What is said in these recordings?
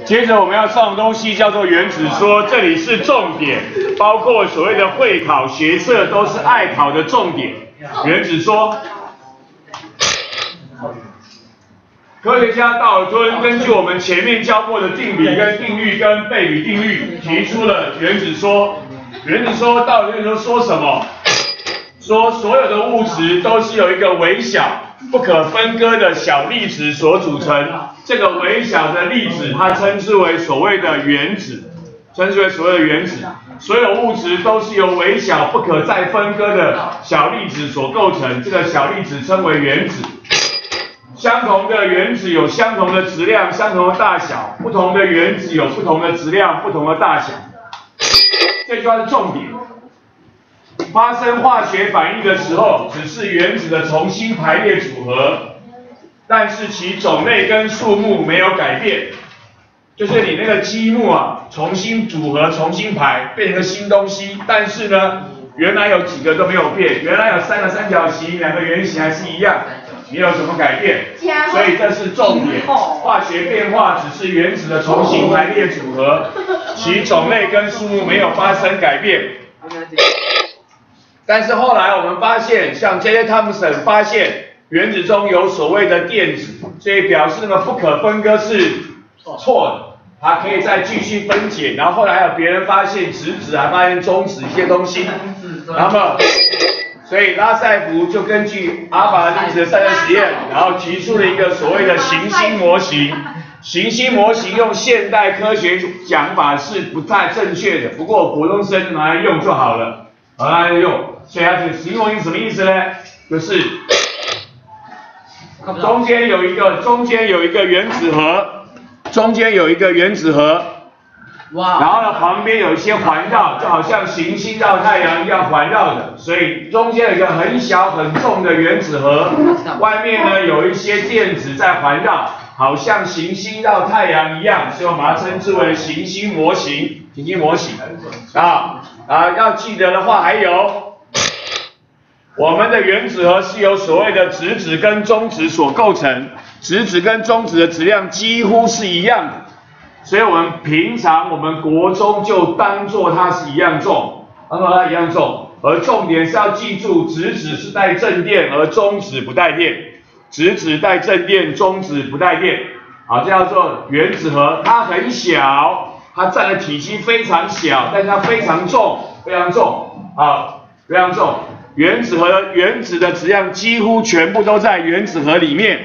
接着我们要上的东西叫做原子说，这里是重点，包括所谓的会考学测都是爱考的重点。原子说，科学家道尔顿根据我们前面教过的定比跟定律跟倍比定律，提出了原子说。原子说道尔顿说什么？说所有的物质都是由一个微小、不可分割的小粒子所组成。这个微小的粒子，它称之为所谓的原子，称之为所谓的原子。所有物质都是由微小、不可再分割的小粒子所构成。这个小粒子称为原子。相同的原子有相同的质量、相同的大小；不同的原子有不同的质量、不同的大小。这句话是重点。发生化学反应的时候，只是原子的重新排列组合，但是其种类跟数目没有改变。就是你那个积木啊，重新组合、重新排，变成个新东西，但是呢，原来有几个都没有变，原来有3个三角形、2个圆形还是一样，没有什么改变。所以这是重点。化学变化只是原子的重新排列组合，其种类跟数目没有发生改变。但是后来我们发现，像 J.J. Thomson 发现原子中有所谓的电子，所以表示那么不可分割是错的，它可以再继续分解。然后后来还有别人发现质子，还发现中子一些东西。那么，所以拉塞福就根据阿尔法粒子的散热实验，然后提出了一个所谓的行星模型。行星模型用现代科学讲法是不太正确的，不过国中生拿来用就好了，拿来用。所以它这个行星模型什么意思呢？就是中间有一个原子核，然后呢旁边有一些环绕，就好像行星绕太阳一样环绕的，所以中间有一个很小很重的原子核，外面呢有一些电子在环绕，好像行星绕太阳一样，所以我们把它称之为行星模型。要记得的话还有。我们的原子核是由所谓的质子跟中子所构成，质子跟中子的质量几乎是一样的，所以我们国中就当作它是一样重，而重点是要记住，质子是带正电，而中子不带电，质子带正电，中子不带电，好，这叫做原子核，它很小，它占的体积非常小，但是它非常重，非常重。原子的质量几乎全部都在原子核里面，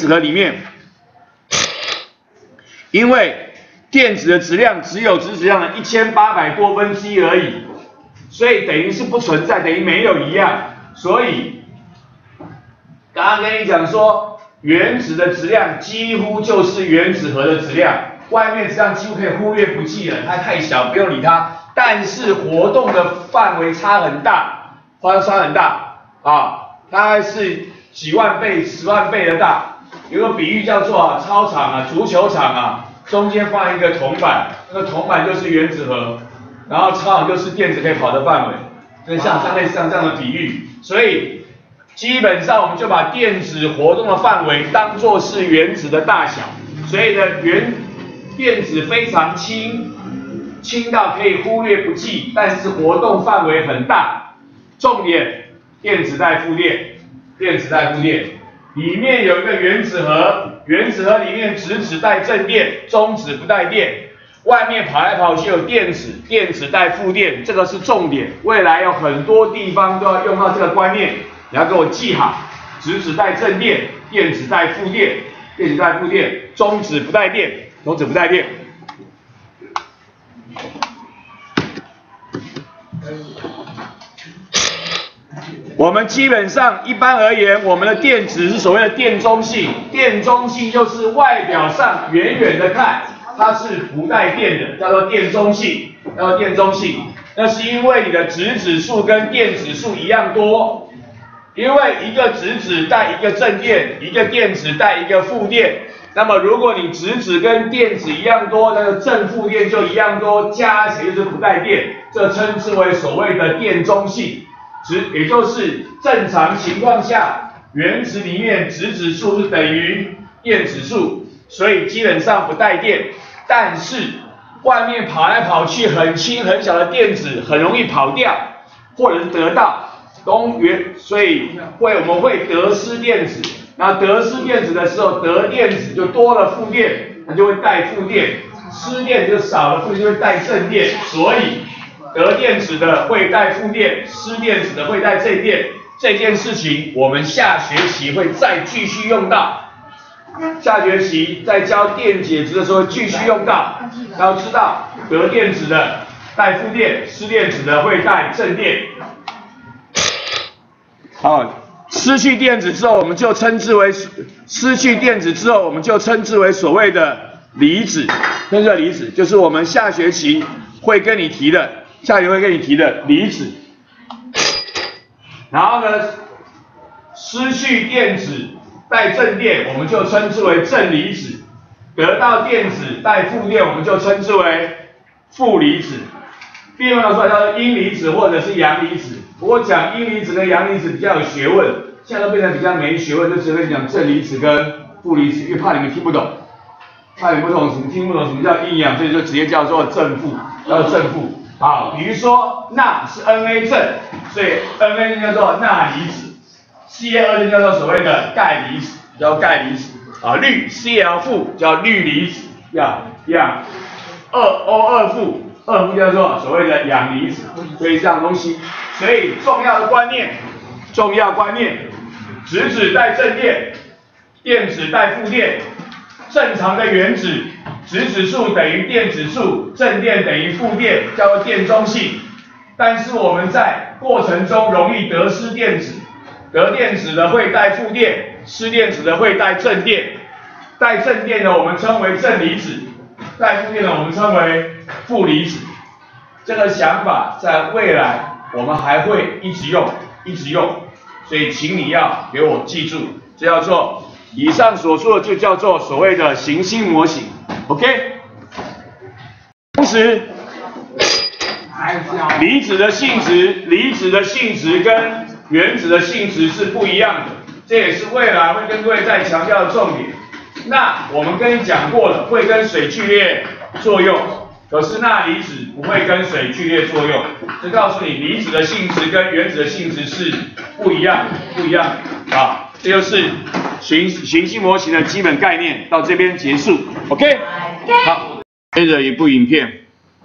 因为电子的质量只有质子量的1800多分之一而已，所以等于是不存在，等于没有一样。所以刚刚跟你讲说，原子的质量几乎就是原子核的质量，外面质量几乎可以忽略不计了，它太小，不用理它。但是活动的范围差很大。大概是几万倍、10万倍的大。有个比喻叫做操场足球场中间放一个铜板，那个铜板就是原子核，然后操场就是电子可以跑的范围，类似像这样的比喻。所以基本上我们就把电子活动的范围当作是原子的大小，所以呢，电子非常轻到可以忽略不计，但是活动范围很大。重点，电子带负电，里面有一个原子核，原子核里面质子带正电，中子不带电，外面跑来跑去有电子，电子带负电，这个是重点。未来有很多地方都要用到这个观念，你要给我记好，质子带正电，电子带负电，中子不带电，我们基本上一般而言，我们的电子是所谓的电中性，电中性就是外表上远远的看它是不带电的，叫做电中性，那是因为你的质子数跟电子数一样多，因为一个质子带一个正电，一个电子带一个负电，那么如果你质子跟电子一样多，那个正负电就一样多，加起来就是不带电，这称之为所谓的电中性。也就是正常情况下，原子里面质子数是等于电子数，所以基本上不带电。 但是外面跑来跑去很轻很小的电子很容易跑掉，或者是得到所以我们会得失电子。那得失电子的时候，得电子就多了负电，它就会带负电；失电就少了负电，就会带正电。所以得电子的会带负电，失电子的会带正电。这件事情我们下学期会再继续用到。下学期在教电解质的时候继续用到，要知道得电子的带负电，失电子的会带正电。好，失去电子之后，我们就称之为所谓的离子，称之为离子，就是我们下学期会跟你提的离子。然后呢，失去电子带正电，我们就称之为正离子；得到电子带负电，我们就称之为负离子。变换出来叫做阴离子或者是阳离子。不过讲阴离子跟阳离子比较有学问，现在都变成比较没学问，就只会讲正离子跟负离子，因为怕你们听不懂，听不懂什么叫阴阳，所以就直接叫做正负，叫做正负。好，比如说钠是 Na 正，所以 Na 叫做钠离子 ，Ca2 叫做所谓的钙离子，叫钙离子。啊，氯 Cl 负叫氯离子，氧 2O2 负。2负叫做所谓的氧离子，所以这样东西，所以重要观念，质子带正电，电子带负电，正常的原子，质子数等于电子数，正电等于负电，叫做电中性。但是我们在过程中容易得失电子，得电子的会带负电，失电子的会带正电，带正电的我们称为正离子。带负电的我们称为负离子，这个想法在未来我们还会一直用，所以请你要给我记住，这叫做以上所说的就叫做所谓的行星模型 ，OK？ 同时，离子的性质跟原子的性质是不一样的，这也是未来会跟各位再强调的重点。钠我们跟你讲过了，会跟水剧烈作用，可是钠离子不会跟水剧烈作用，这告诉你离子的性质跟原子的性质是不一样的。好，这就是行星模型的基本概念，到这边结束 ，OK？ 好，接着一部影片。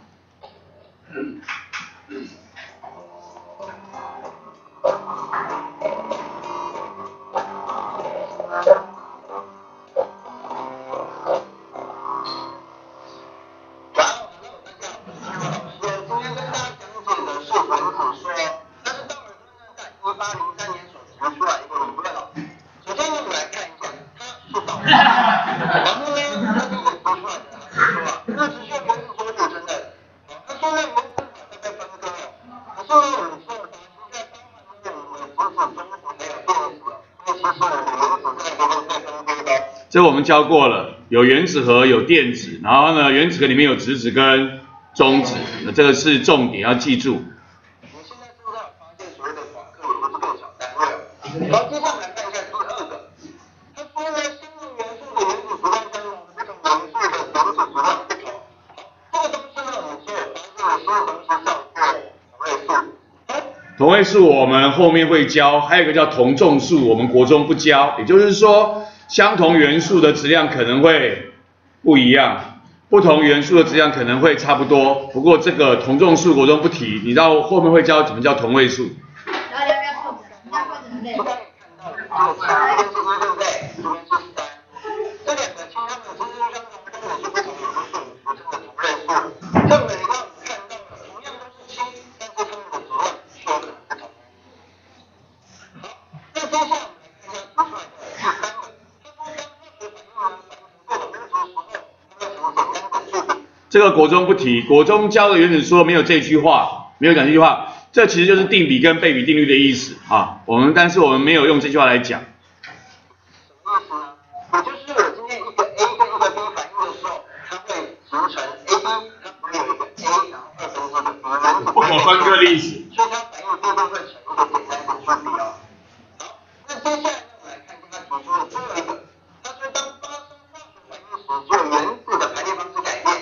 这我们教过了，有原子核，有电子，然后呢，原子核里面有质子跟中子，那这个是重点要记住。你现在知道发现所谓的夸克有个更小单位。好，接下来看一下第二个，他说呢，生物元素的原子质量跟不同元素的原子质量不同。好，这个东西呢，我们说发现的是东西叫做同位素。同位素我们后面会教，还有一个叫同重数，我们国中不教，也就是说。相同元素的质量可能会不一样，不同元素的质量可能会差不多。不过这个同重数国中不提，你到后面会教怎么叫同位数。这个国中不提，国中教的原子说没有这句话，没有讲这句话，这其实就是定比跟倍比定律的意思啊。但是我们没有用这句话来讲。什么意思呢？也就是我今天一个 A 跟一个 B 反应的时候，它会形成 AB， 它不会有一个 A 然后2分之的 B， 不可分割的意思。所以它反应最终会成一个简单的数比哦。好，那接下来呢，我们来看一下他提出的最后一个，他说当发生化学反应时，只有原子的排列方式改变。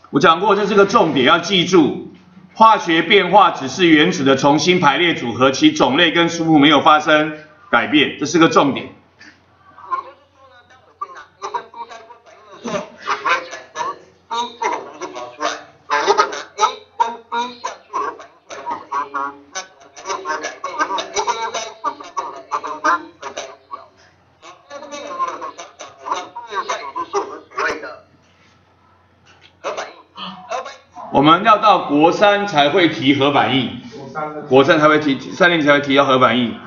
我讲过，这是个重点，要记住，化学变化只是原子的重新排列组合，其种类跟数目没有发生改变，这是个重点。 我们要到国三才会提核反应，国三才会提，3年级才会提到核反应。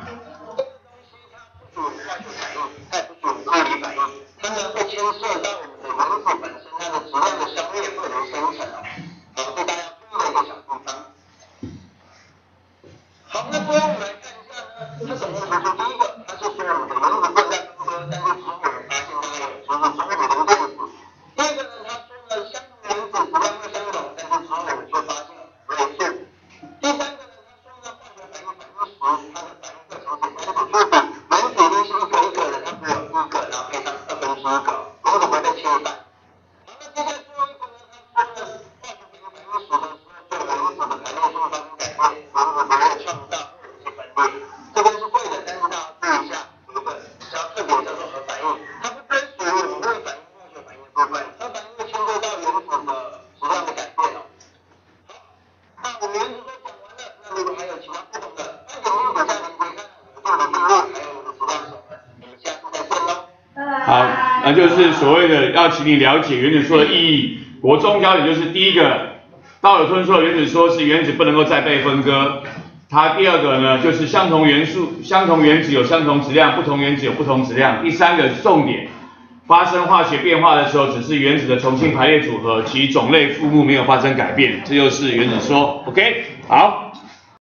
好，那最后我们来看一下呢，它总共提出第一个，它是说我们的原子混在分割，但是之后我们发现它有就是中子零电子。第二个呢，它说了相同原子质量会相同，但是之后我们却发现了元素。第三个呢，它说呢化学反应时，它的反应会呈现原子对比，原子一定是一个一个的，它不会有一个，然后配上1/2个，原子不会被切一半。好，那接下来最后一个呢，它说呢化学反应时的时候，就原子的排列性发生改变，原子不会创造。 这边是会的，但是大家注意一下，有一个比较特别叫做核反应，它不归属于我们热反应、化学反应的部分，核反应会牵涉到原子的质量的改变哦。好，那我们原子都讲完了，那如果还有其他不同的，那有没有底下连接看我们的定律，还有我们的质量守恒？我们下次再见喽。好，那就是所谓的要请你了解原子说的意义。国中焦点就是第一个，道尔顿说的原子说是原子不能够再被分割。 它第二个呢，就是相同元素、相同原子有相同质量，不同原子有不同质量。第三个重点，发生化学变化的时候，只是原子的重新排列组合，其种类、数目没有发生改变，这就是原子说。OK， 好。